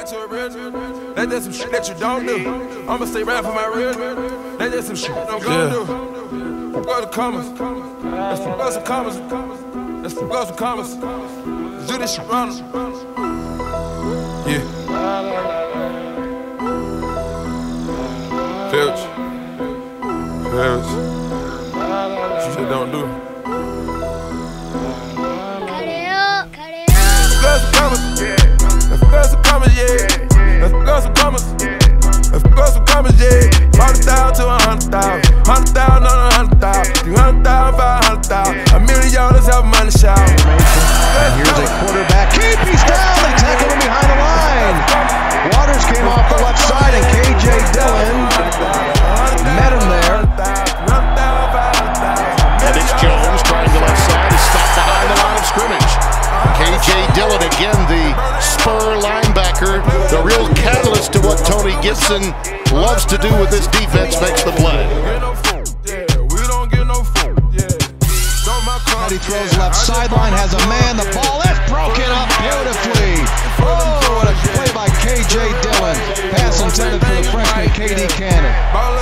to a real. That's just some shit that you don't do. I'ma stay rap for my real. That's just some shit I'm gonna do. Go to commas. Let's go some commas. Let's go some commas. Do this shit wrong. Yeah. Filch. Shit don't do. Let's go some commas, yeah. Let's go some commas, yeah. Let's go some commas. Let's go some commas, yeah. 100,000 to 100,000. 100,000 on 100,000. 200,000, 500,000. $1 million, let's have money shout. And here's a quarterback keep. He's down. They tackle him behind the line. Waters came off the left side, and KJ Dillon met him there. And it's Jones trying the left side. He's stopped behind the line of scrimmage. KJ Dillon, again, the spur linebacker, the real catalyst to what Tony Gibson loves to do with this defense, makes the play. He throws left sideline, has a man, the ball is broken up beautifully. Oh, what a play by KJ Dillon. Pass intended for the freshman KD Cannon.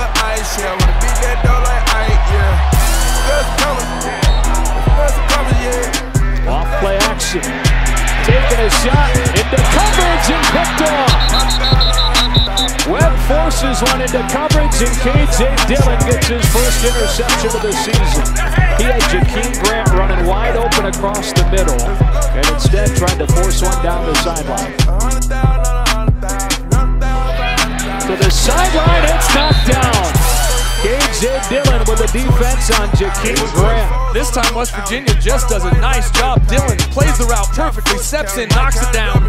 Off play action. Taking a shot into coverage and picked off. Webb forces one into coverage, and KJ Dillon gets his first interception of the season. He had Jakeem Grant running wide open across the middle, and instead tried to force one down the sideline. To the sideline, it's knocked down. KJ Dillon with the defense on Jakeem Grant. This time West Virginia just does a nice job. Dillon plays the route perfectly, steps in, knocks it down.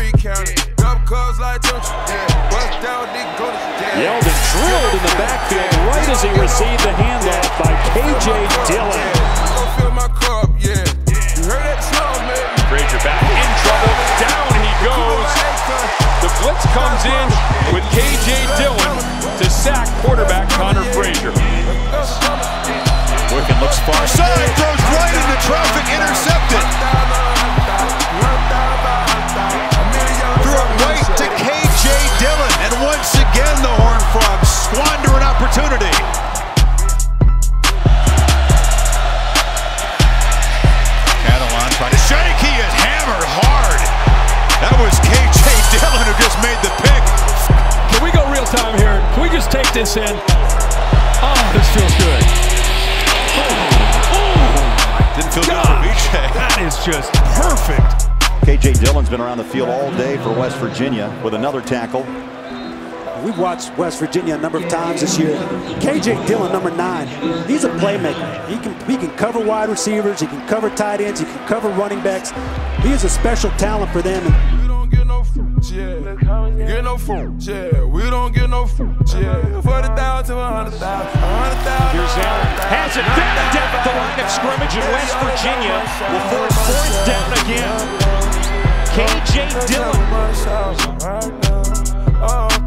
Yelled and drilled in the backfield right as he received the handoff by KJ Dillon. Frazier back in trouble, down he goes. The blitz comes in with KJ Dillon to sack quarterback Connor Frazier. Wicken looks far side, throws right into traffic, intercepted. Threw it right to KJ Dillon, and once again the Horned Frogs squander an opportunity. Catalan trying to shake, he is hammered hard. That was KJ Dillon who just made the pick. Can we go real time here? Can we just take this in? Oh, this feels good. Didn't feel good for BJ. That is just perfect. KJ Dillon's been around the field all day for West Virginia with another tackle. We've watched West Virginia a number of times this year. KJ Dillon, number 9, he's a playmaker. He can cover wide receivers, he can cover tight ends, he can cover running backs. He is a special talent for them. We don't get no fruit, yeah. Get no fruit, yeah. We don't get no fruit, yeah. 40,000 to 100,000. 100,000. Here's Allen. Has it down at the line of scrimmage, and West Virginia will force fourth down again. KJ Dillon.